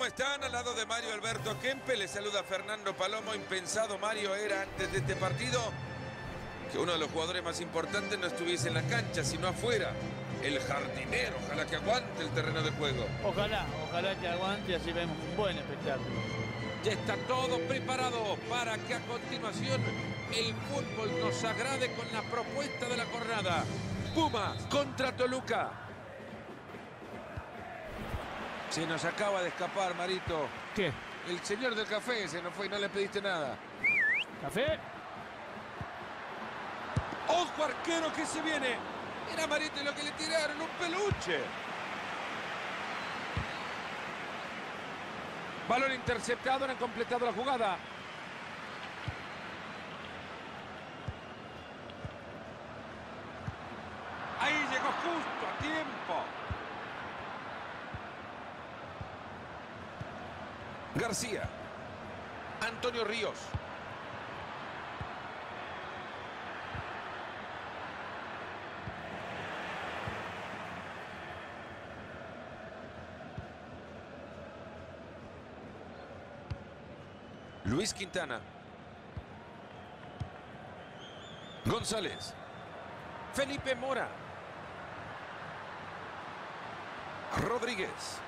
¿Cómo están? Al lado de Mario Alberto Kempe les saluda Fernando Palomo. Impensado, Mario, era antes de este partido que uno de los jugadores más importantes no estuviese en la cancha, sino afuera. El jardinero, ojalá que aguante el terreno de juego. Ojalá que aguante, así vemos un buen espectáculo. Ya está todo preparado para que a continuación el fútbol nos agrade con la propuesta de la jornada. Pumas contra Toluca. Se nos acaba de escapar, Marito. ¿Qué? El señor del café se nos fue y no le pediste nada. ¿Café? ¡Ojo, arquero, que se viene! Era Marito lo que le tiraron, un peluche. Balón interceptado, no han completado la jugada. Ahí llegó justo a tiempo. García. Antonio Ríos. Luis Quintana. González. Felipe Mora. Rodríguez.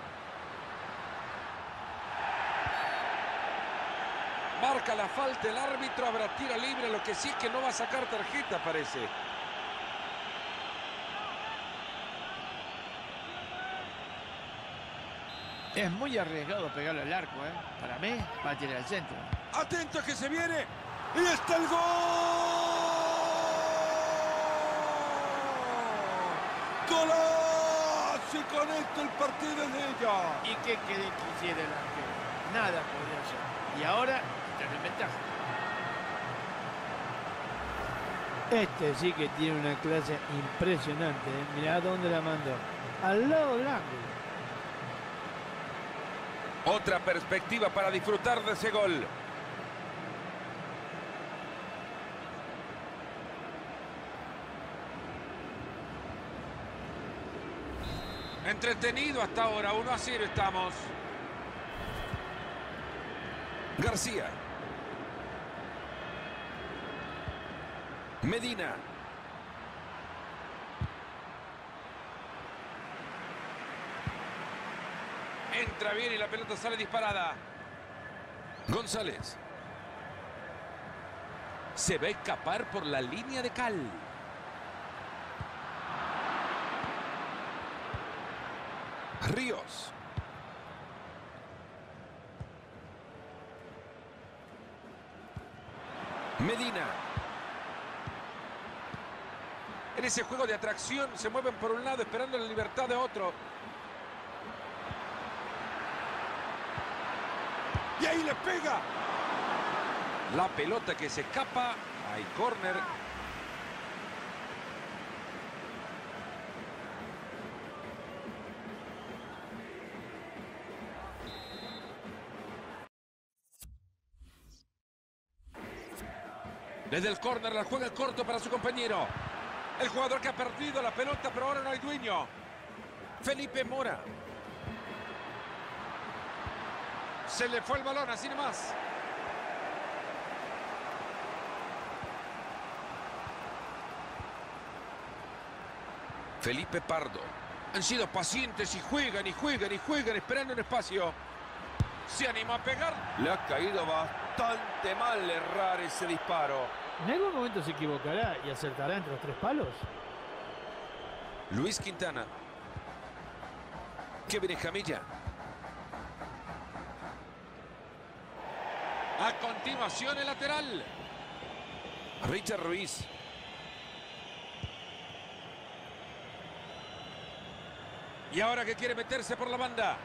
Marca la falta el árbitro, habrá tiro libre, lo que sí es que no va a sacar tarjeta, parece. Es muy arriesgado pegarle al arco, ¿eh? Para mí, va a tirar al centro. Atento que se viene. Y está el gol. ¡Golazo! Y con esto el partido es de ella. ¿Y qué quisiera el arquero? Nada podría hacer. Y ahora, está en ventaja. Este sí que tiene una clase impresionante, ¿eh? Mirá dónde la mandó. Al lado del ángulo. Otra perspectiva para disfrutar de ese gol. Entretenido hasta ahora, 1-0 estamos. García. Medina. Entra bien y la pelota sale disparada. González. Se va a escapar por la línea de cal. Ríos. Medina. En ese juego de atracción se mueven por un lado esperando la libertad de otro. Y ahí le pega. La pelota que se escapa. Hay córner. Desde el córner la juega el corto para su compañero. El jugador que ha perdido la pelota, pero ahora no hay dueño. Felipe Mora. Se le fue el balón, así nomás. Felipe Pardo. Han sido pacientes y juegan y juegan y juegan esperando un espacio. Se anima a pegar. Le ha caído bastante mal errar ese disparo. En algún momento se equivocará y acertará entre los tres palos. Luis Quintana. Kevin Jamilla. A continuación el lateral. Richard Ruiz. Y ahora que quiere meterse por la banda.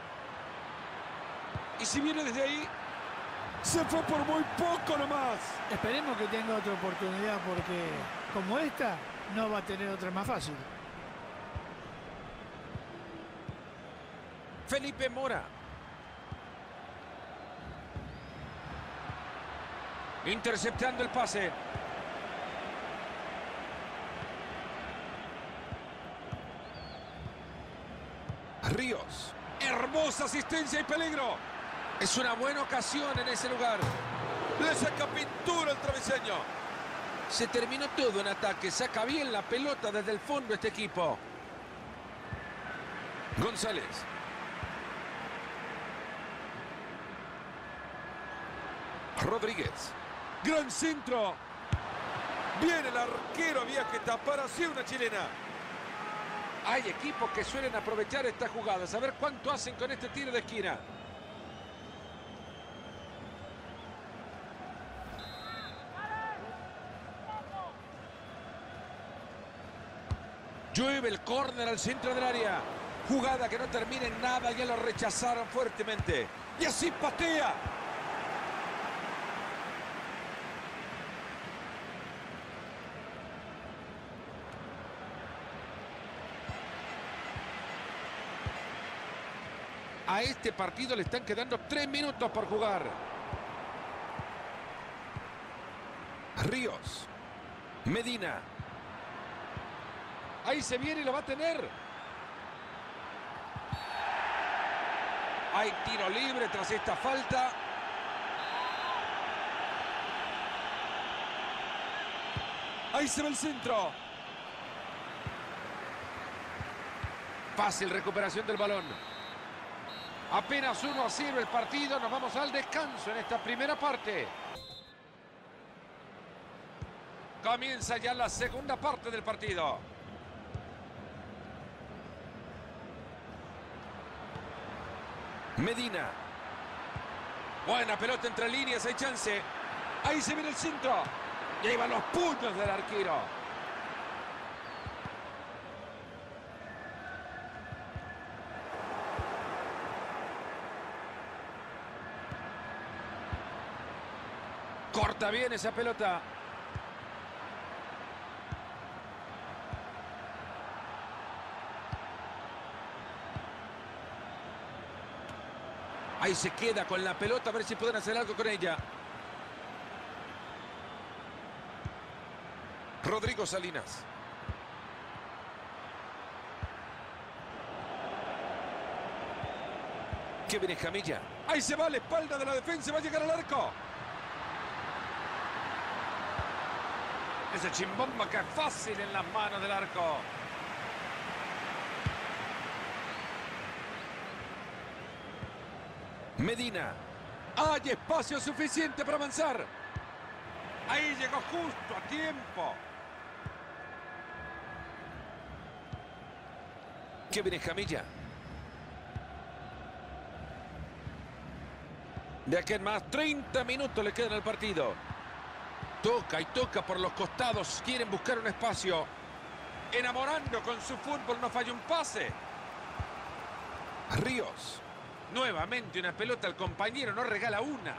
Y si viene desde ahí, Se fue por muy poco nomás. Esperemos que tenga otra oportunidad porque como esta no va a tener otra más fácil. Felipe Mora. Interceptando el pase. Ríos. Hermosa asistencia y peligro. Es una buena ocasión en ese lugar. Le saca pintura al travesaño. Se terminó todo en ataque. Saca bien la pelota desde el fondo este equipo. González. Rodríguez. Gran centro. Viene el arquero. Había que tapar así una chilena. Hay equipos que suelen aprovechar esta jugada. A ver cuánto hacen con este tiro de esquina. Llueve el córner al centro del área. Jugada que no termina en nada. Ya lo rechazaron fuertemente. Y así patea. A este partido le están quedando 3 minutos por jugar. Ríos. Medina. Ahí se viene y lo va a tener. Hay tiro libre tras esta falta. Ahí se ve el centro. Fácil recuperación del balón. Apenas 1-0 el partido. Nos vamos al descanso en esta primera parte. Comienza ya la segunda parte del partido. Medina. Buena pelota entre líneas, hay chance. Ahí se viene el centro. Y ahí van los puños del arquero. Corta bien esa pelota. Ahí se queda con la pelota, a ver si pueden hacer algo con ella. Rodrigo Salinas. Kevin Escamilla. Ahí se va a la espalda de la defensa, va a llegar al arco. Ese chimbomba que es fácil en las manos del arco. Medina. Hay espacio suficiente para avanzar. Ahí llegó justo a tiempo. Kevin Escamilla. De aquí en más, 30 minutos le quedan al partido. Toca y toca por los costados. Quieren buscar un espacio. Enamorando con su fútbol, no falla un pase. Ríos. Nuevamente una pelota al compañero, no regala una.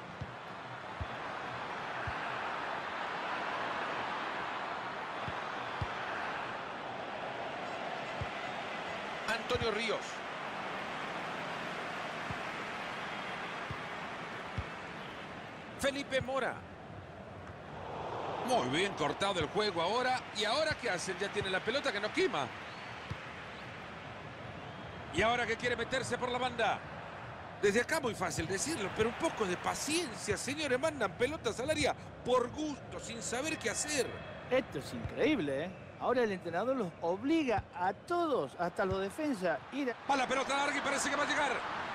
Antonio Ríos. Felipe Mora. Muy bien cortado el juego ahora. ¿Y ahora qué hacen? Ya tiene la pelota que no quema. Y ahora que quiere meterse por la banda. Desde acá muy fácil decirlo, pero un poco de paciencia, señores. Mandan pelotas al área por gusto, sin saber qué hacer. Esto es increíble, ¿eh? Ahora el entrenador los obliga a todos, hasta los defensas, ir a... Va la pelota larga y parece que va a llegar.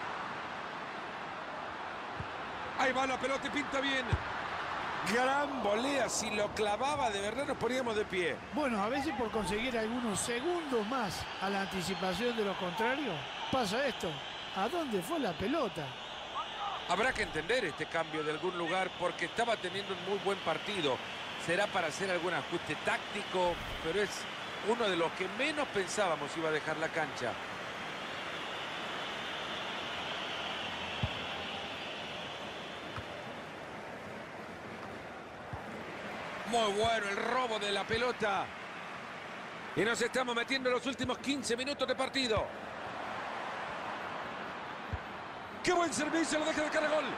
Ahí va la pelota y pinta bien. Gran volea, si lo clavaba de verdad nos poníamos de pie. Bueno, a veces por conseguir algunos segundos más a la anticipación de los contrarios, pasa esto. ¿A dónde fue la pelota? Habrá que entender este cambio de algún lugar porque estaba teniendo un muy buen partido. Será para hacer algún ajuste táctico, pero es uno de los que menos pensábamos iba a dejar la cancha. Muy bueno el robo de la pelota. Y nos estamos metiendo en los últimos 15 minutos de partido. ¡Qué buen servicio! Lo deja de cara gol.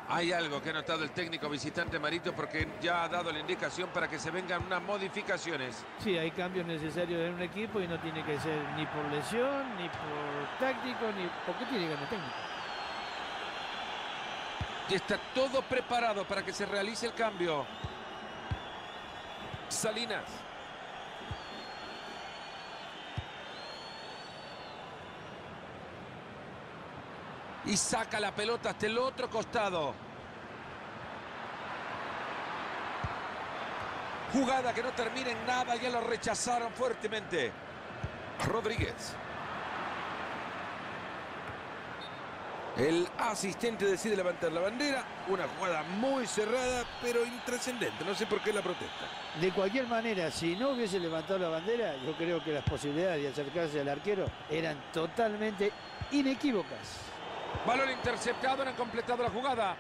Hay algo que ha notado el técnico visitante Marito, porque ya ha dado la indicación para que se vengan unas modificaciones. Sí, hay cambios necesarios en un equipo y no tiene que ser ni por lesión, ni por táctico, ni porque tiene que ganar técnico. Y está todo preparado para que se realice el cambio. Salinas. Y saca la pelota hasta el otro costado. Jugada que no termina en nada, ya lo rechazaron fuertemente. Rodríguez. El asistente decide levantar la bandera. Una jugada muy cerrada, pero intrascendente. No sé por qué la protesta. De cualquier manera, si no hubiese levantado la bandera, yo creo que las posibilidades de acercarse al arquero eran totalmente inequívocas. Balón interceptado, no han completado la jugada.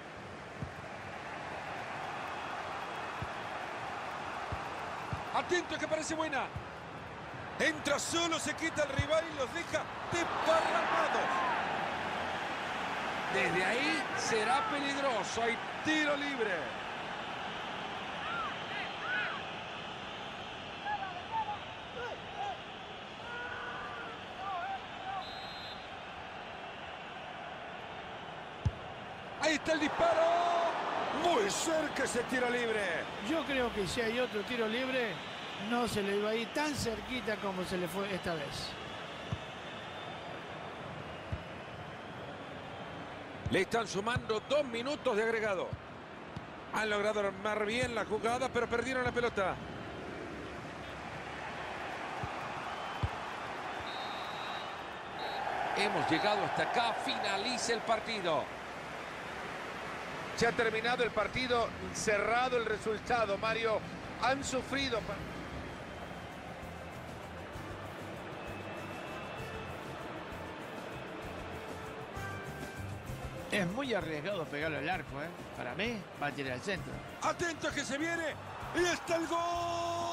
Atento, que parece buena. Entra solo, se quita el rival y los deja desparramados. Desde ahí será peligroso. Hay tiro libre. Ahí está el disparo. Muy cerca ese tiro libre. Yo creo que si hay otro tiro libre, no se le iba a ir tan cerquita como se le fue esta vez. Le están sumando 2 minutos de agregado. Han logrado armar bien la jugada, pero perdieron la pelota. Hemos llegado hasta acá. Finaliza el partido. Se ha terminado el partido, cerrado el resultado, Mario. Han sufrido. Es muy arriesgado pegarlo al arco, ¿eh? Para mí, va a tirar al centro. Atento que se viene. Y está el gol.